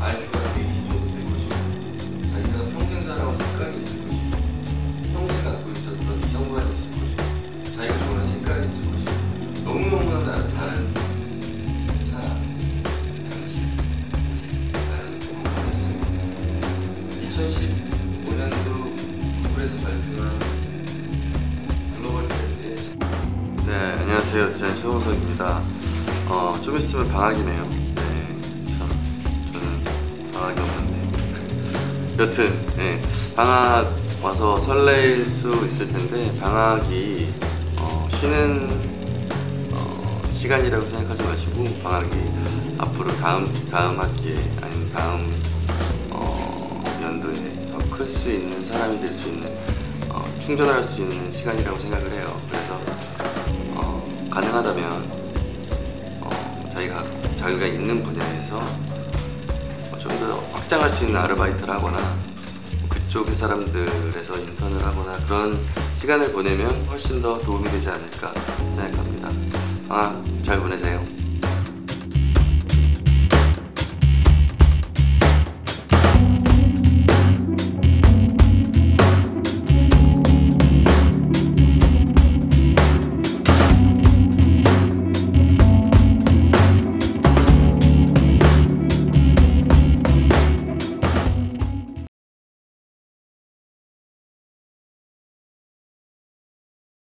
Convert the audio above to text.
아이디어가 되게 기존될 것이고 자기가 평생 살아온 습관이 있을 것이고 평생 갖고 있었던 이성관이 있을 것이고 자기가 좋아하는 색깔이 있을 것이고 너무너무 다른 사람, 당신, 나는 너무 2015년도 구글에서 발표한 글로벌 트렌드의 네, 안녕하세요. 디자인 최홍석입니다. 좀 있으면 방학이네요. 네, 참 저는 방학이 없는데 여튼 네, 방학 와서 설레일 수 있을 텐데 방학이 쉬는 시간이라고 생각하지 마시고 방학이 앞으로 다음 학기에 아니면 다음 연도에 더 클 수 있는 사람이 될 수 있는 충전할 수 있는 시간이라고 생각을 해요. 그래서 가능하다면 자기가 있는 분야에서 좀 더 확장할 수 있는 아르바이트를 하거나 그쪽 사람들에서 인턴을 하거나 그런 시간을 보내면 훨씬 더 도움이 되지 않을까 생각합니다. 방학 잘 보내세요.